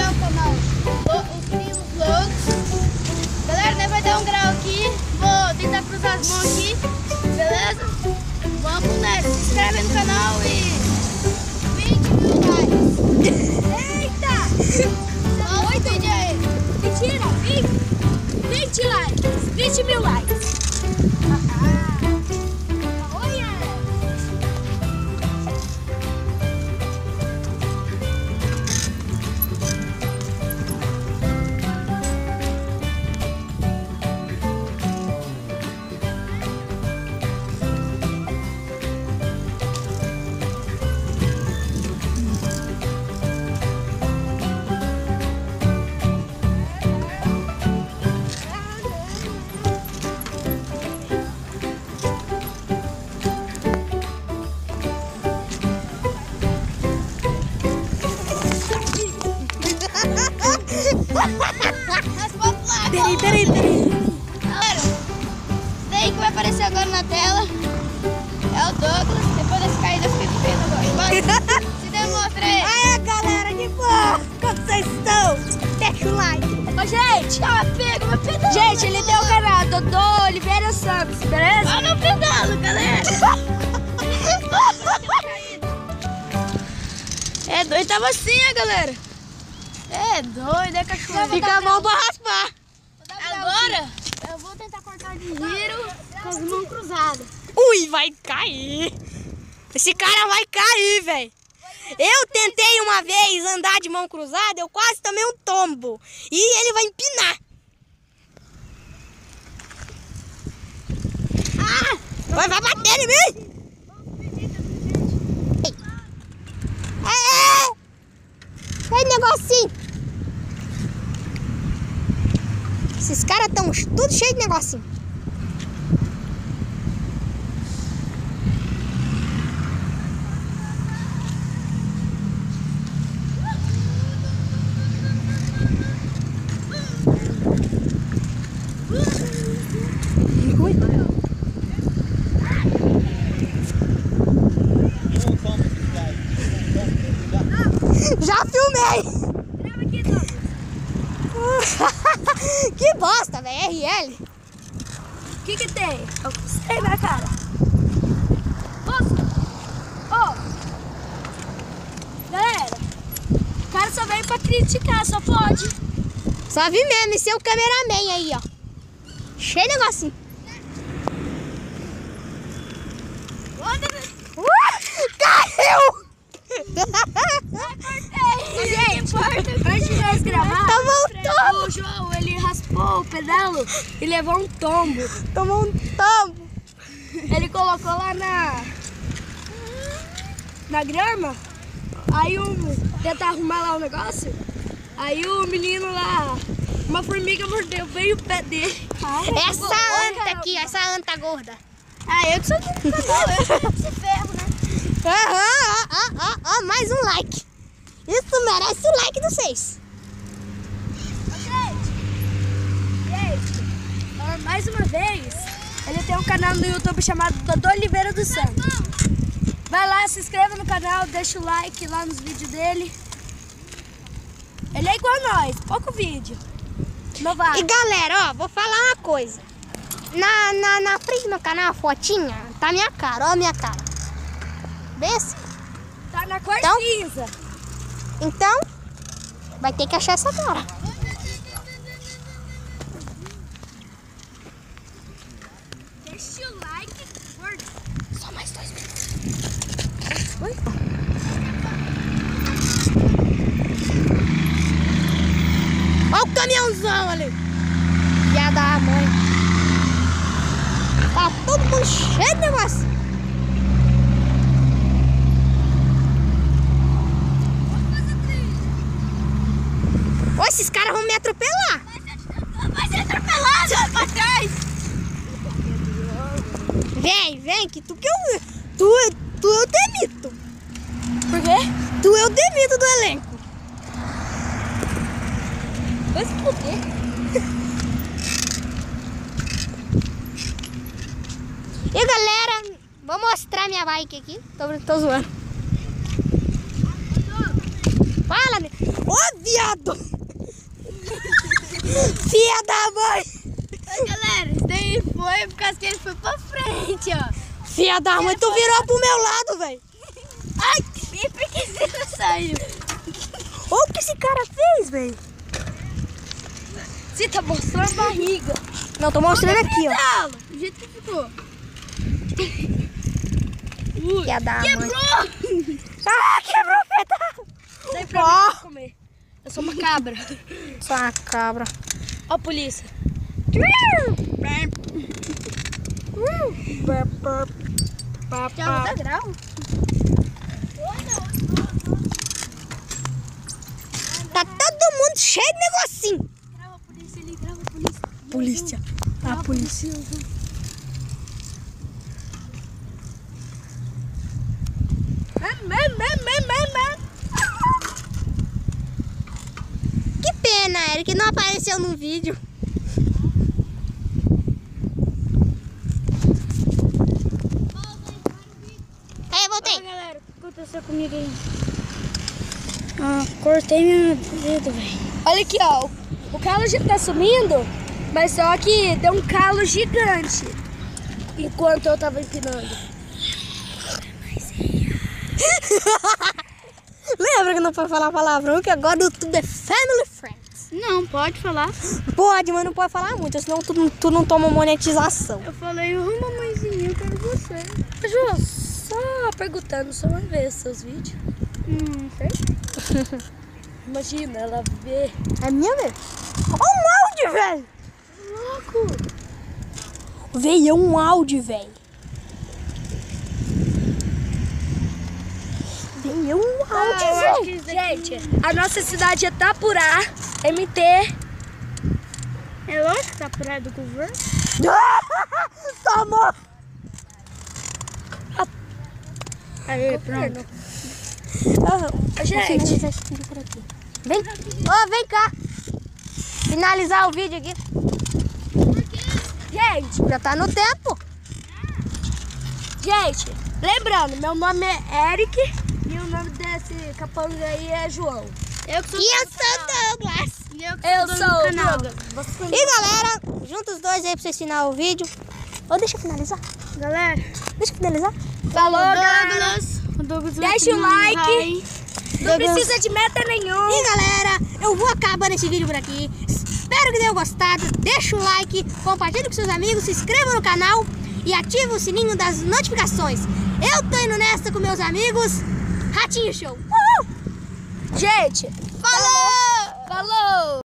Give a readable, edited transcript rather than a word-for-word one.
inaugurar o canal Os Primos Loucos. Galera, nós vai dar um grau aqui. Vou tentar cruzar as mãos aqui. Beleza? Vamos nessa. Se inscreve no canal e 20 mil likes. Eita! Olha o vídeo aí. Mentira! 20 likes! 20 mil likes! Peraí. Galera, esse daí que vai aparecer agora na tela é o Douglas. Depois desse caída eu fiquei feio agora. Se demonstra aí. Aê, galera, de boa! Como vocês estão? Deixa o like. Ô, gente! Pega meu pedalo. Gente, ele tem o canal Dodô Oliveira Santos, beleza? Olha meu pedalo, galera. É doido, tava assim, galera. É doido, é cachorro. Fica a mão pra raspar. Agora eu vou tentar cortar de giro com as mãos cruzadas. Ui, vai cair. Esse cara vai cair, velho. Eu tentei uma vez andar de mão cruzada, eu quase tomei um tombo. E ele vai empinar. Ah! Vai bater em mim! Sai negocinho. Esses caras estão tudo cheio de negocinho. Já filmei! Que bosta, velho, RL. O que tem? Eu sei na cara. Galera, o cara só veio pra criticar, só pode. Só vi mesmo, esse é o cameraman aí, ó. Cheio de negocinho. Caiu! Gente, antes de nós gravar, o João, ele raspou o pedalo e levou um tombo. Tomou um tombo. Ele colocou lá na grama, aí tentar arrumar lá o negócio, aí o menino lá, uma formiga mordeu bem o pé dele. Essa anta aqui, essa anta gorda. Eu que sou do canal, eu sou desse ferro, né? Ó, mais um like. Isso merece o like de vocês. Gente, mais uma vez, ele tem um canal no YouTube chamado Dodô Oliveira dos Santos. Vai lá, se inscreva no canal, deixa o like lá nos vídeos dele. Ele é igual a nós, pouco vídeo. E galera, ó, vou falar uma coisa. Na frente do meu canal, a fotinha, tá minha cara, ó a minha cara. Desse? Tá na cor cinza. Então, vai ter que achar essa cara. Deixa o like, gordo. Só mais 2 minutos. Oi? Olha o caminhãozão ali. Filha da mãe. Tá todo mundo cheio de negócio. Ô, esses caras vão me atropelar. Vai ser atropelado, vai pra trás. Vem, que tu eu demito. Por quê? Tu eu demito do elenco. Vai se fuder. E galera, vou mostrar minha bike aqui. Tô zoando. Fala, ô viado. lado. Filha da mãe. Oi, galera, isso daí foi por causa que ele foi pra frente, ó. Filha da mãe, tu virou pro meu lado, velho. Ai, e por que você não saiu? Olha o que esse cara fez, velho. Você tá mostrando a barriga. Não, tô mostrando aqui, ó. Pedala, do jeito que ficou. Filha da mãe. Quebrou! Ah, quebrou o pedal. Daí pra Ó. mim comer. Eu sou uma cabra. Só uma cabra. Ó a polícia. Já dá grau? Tá todo mundo cheio de negocinho. Grava a polícia ali, grava a polícia. Polícia. A polícia. Que pena, Eric, não apareceu no vídeo. Aí, voltei. Galera, o que aconteceu comigo aí? Ah, cortei minha dedo, velho. Olha aqui, ó. O calo já tá sumindo, mas só que deu um calo gigante enquanto eu tava empinando. Lembra que não pode falar palavrão, que agora o YouTube é family friends. Não, pode falar. Pode, mas não pode falar muito, senão tu não toma monetização. Eu falei, ô mamãezinha, eu quero você. Ju, só perguntando, só uma vez seus vídeos. Sei. Imagina, ela vê. É minha vez. Olha um áudio, velho. Louco. Veio, é um áudio, velho. Veio um áudio, velho. Gente, a nossa cidade é Tapurá, MT. É lógico que Tapurá é do governo. Tomou. Aí, pronto. Gente. Vem, vem cá. Finalizar o vídeo aqui. Gente, Já tá no tempo. gente, lembrando, meu nome é Eric e o nome desse capanga aí é João. E eu sou Douglas. Eu sou o Douglas. E galera, junta os dois aí pra vocês finalizar o vídeo. Ou deixa eu finalizar. Galera, Deixa eu finalizar. falou, Douglas. Deixa o like. Não precisa de meta nenhuma. E galera, eu vou acabando esse vídeo por aqui. Espero que tenham gostado. Deixa o like, compartilhe com seus amigos, se inscreva no canal e ative o sininho das notificações. Eu tô indo nessa com meus amigos. Ratinho Show. Uhul! Gente, Falou!